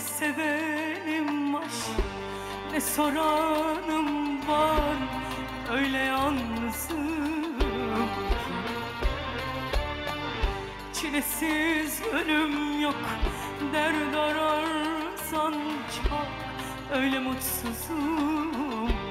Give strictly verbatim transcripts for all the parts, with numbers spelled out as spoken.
sevenim var, ne soranım var, öyle yalnızım. Çilesiz ölüm yok, dert ararsan çok, öyle mutsuzum ki.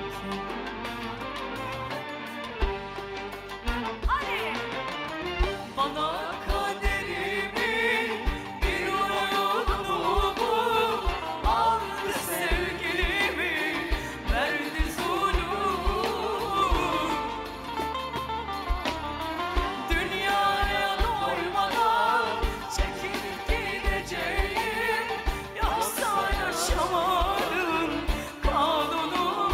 Hadi! Bana kaderimin bir oyunu bu, aldı sevgilimi, verdi zulüm. Dünyaya doymadan çekip gideceğim, yoksa yaşamanın kanunu.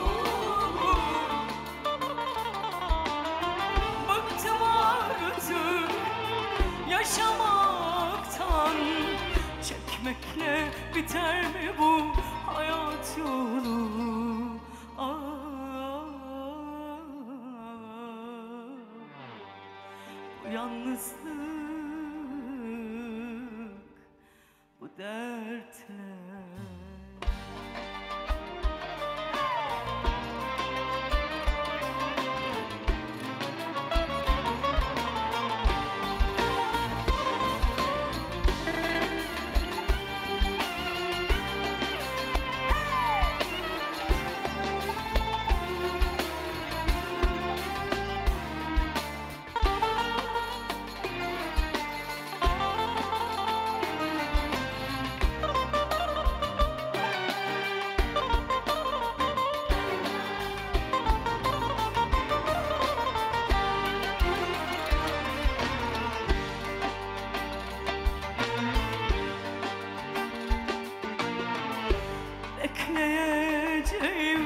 Bıktım artık yaşamaktan, çekmekle biter mi bu hayat yolu? Ah, bu yalnızlık, bu dertler. Bekleyeceğim,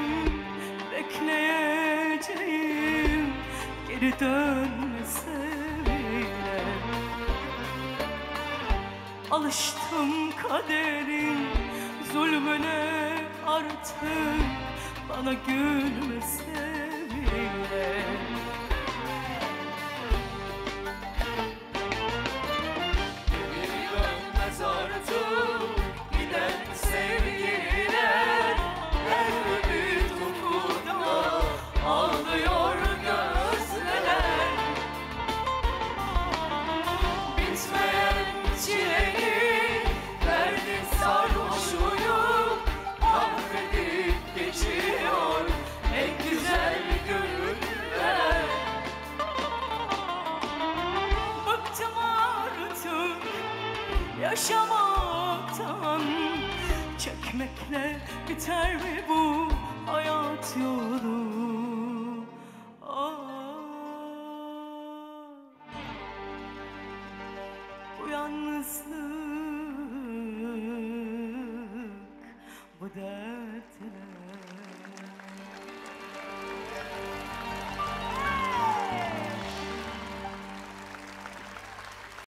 bekleyeceğim, geri dönmese bile. Alıştım kaderin zulmüne artık, bana gülmese bile. Geri dönmez artık giden sevgililer, her bir ufukta ağlıyor gözler. Bitmeyen çileyi verdin sarhoşuyum, kahredip geçiyor en güzel günler. Bıktım artık yaşamaktan, çekmekle biter mi bu hayat yolu? Ah, bu yalnızlık, bu dertler.